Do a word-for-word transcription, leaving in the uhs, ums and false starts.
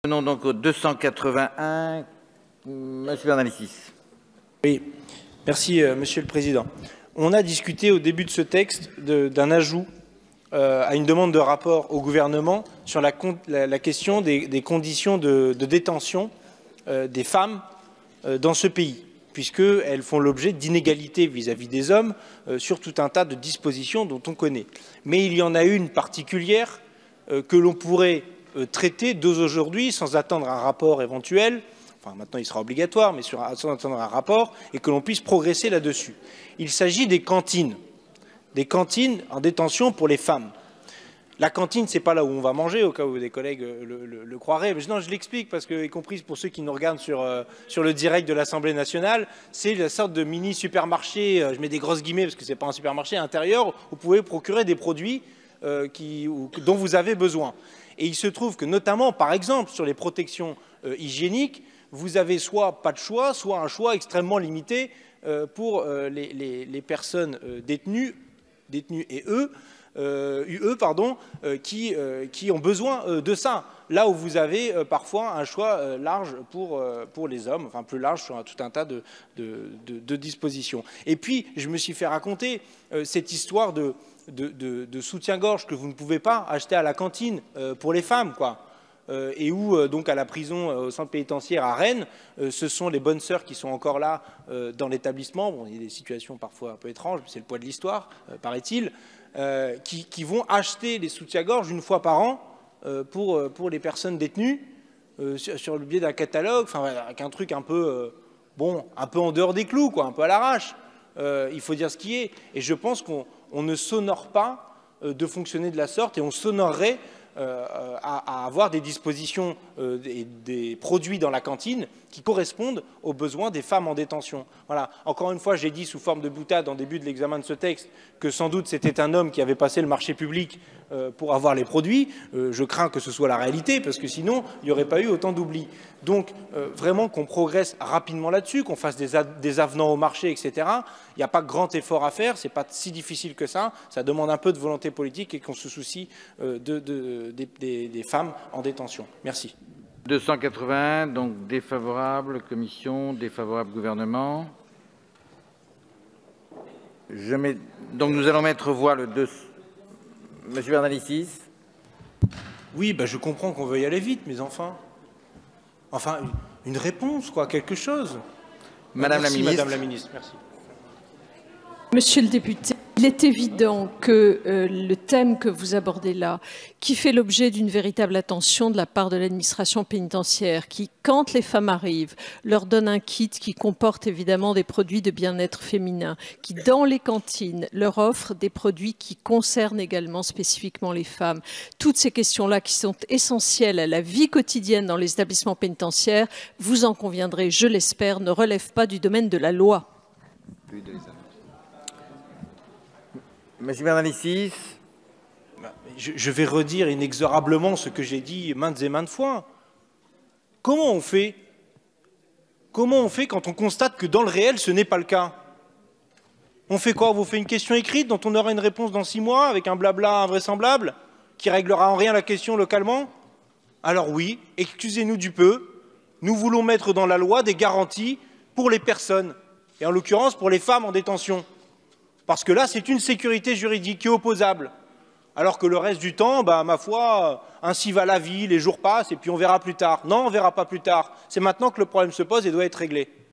Venons donc au deux cent quatre-vingt-un. Monsieur Bernalicis. Oui, merci euh, Monsieur le Président. On a discuté au début de ce texte d'un ajout euh, à une demande de rapport au gouvernement sur la, la, la question des, des conditions de, de détention euh, des femmes euh, dans ce pays, puisqu'elles font l'objet d'inégalités vis-à-vis des hommes euh, sur tout un tas de dispositions dont on connaît. Mais il y en a une particulière euh, que l'on pourrait euh, traiter dès aujourd'hui sans attendre un rapport éventuel. Enfin, maintenant il sera obligatoire, mais sur, sans attendre un rapport, et que l'on puisse progresser là-dessus. Il s'agit des cantines, des cantines en détention pour les femmes. La cantine, ce n'est pas là où on va manger, au cas où des collègues le, le, le croiraient. Mais non, je l'explique, parce que, y compris pour ceux qui nous regardent sur, euh, sur le direct de l'Assemblée nationale, c'est la sorte de mini-supermarché, euh, je mets des grosses guillemets parce que ce n'est pas un supermarché intérieur, où vous pouvez procurer des produits euh, qui, ou, dont vous avez besoin. Et il se trouve que, notamment, par exemple, sur les protections euh, hygiéniques, vous avez soit pas de choix, soit un choix extrêmement limité euh, pour euh, les, les, les personnes euh, détenues, détenues et eux, euh, U E, pardon, euh, qui, euh, qui ont besoin euh, de ça. Là où vous avez euh, parfois un choix euh, large pour, euh, pour les hommes, enfin plus large sur un, tout un tas de, de, de, de dispositions. Et puis, je me suis fait raconter euh, cette histoire de, de, de, de soutien-gorge que vous ne pouvez pas acheter à la cantine euh, pour les femmes, quoi. Euh, et où, euh, donc, à la prison, euh, au centre pénitentiaire à Rennes, euh, ce sont les bonnes sœurs qui sont encore là euh, dans l'établissement. Bon, il y a des situations parfois un peu étranges, mais c'est le poids de l'histoire, euh, paraît-il, euh, qui, qui vont acheter les soutiens-gorge une fois par an euh, pour, euh, pour les personnes détenues, euh, sur, sur le biais d'un catalogue, enfin, avec un truc un peu, euh, bon, un peu en dehors des clous, quoi, un peu à l'arrache. Euh, il faut dire ce qui est. Et je pense qu'on on ne s'honore pas euh, de fonctionner de la sorte, et on s'honorerait Euh, à, à avoir des dispositions euh, et des produits dans la cantine qui correspondent aux besoins des femmes en détention. Voilà. Encore une fois, j'ai dit sous forme de boutade en début de l'examen de ce texte que sans doute c'était un homme qui avait passé le marché public euh, pour avoir les produits. Euh, je crains que ce soit la réalité, parce que sinon, il n'y aurait pas eu autant d'oubli. Donc, euh, vraiment qu'on progresse rapidement là-dessus, qu'on fasse des, des avenants au marché, et cetera. Il n'y a pas grand effort à faire, ce n'est pas si difficile que ça. Ça demande un peu de volonté politique et qu'on se soucie euh, de, de Des, des, des femmes en détention. Merci. deux cent quatre-vingt-un, donc défavorable, commission, défavorable, gouvernement. Je mets, donc nous allons mettre aux voix le deux. Monsieur Bernalicis. Oui, ben je comprends qu'on veuille aller vite, mais enfin, enfin une réponse, quoi, quelque chose. Madame Merci, la ministre. Madame la ministre, merci. Monsieur le député, il est évident que euh, le thème que vous abordez là, qui fait l'objet d'une véritable attention de la part de l'administration pénitentiaire, qui, quand les femmes arrivent, leur donne un kit qui comporte évidemment des produits de bien-être féminin, qui, dans les cantines, leur offre des produits qui concernent également spécifiquement les femmes. Toutes ces questions-là qui sont essentielles à la vie quotidienne dans les établissements pénitentiaires, vous en conviendrez, je l'espère, ne relèvent pas du domaine de la loi. Monsieur Bernalicis. Je, je vais redire inexorablement ce que j'ai dit maintes et maintes fois. Comment on fait Comment on fait quand on constate que dans le réel, ce n'est pas le cas? On fait quoi? On vous fait une question écrite dont on aura une réponse dans six mois avec un blabla invraisemblable qui réglera en rien la question localement? Alors oui, excusez-nous du peu, nous voulons mettre dans la loi des garanties pour les personnes, et en l'occurrence pour les femmes en détention. Parce que là, c'est une sécurité juridique qui est opposable. Alors que le reste du temps, bah, ma foi, ainsi va la vie, les jours passent et puis on verra plus tard. Non, on ne verra pas plus tard. C'est maintenant que le problème se pose et doit être réglé.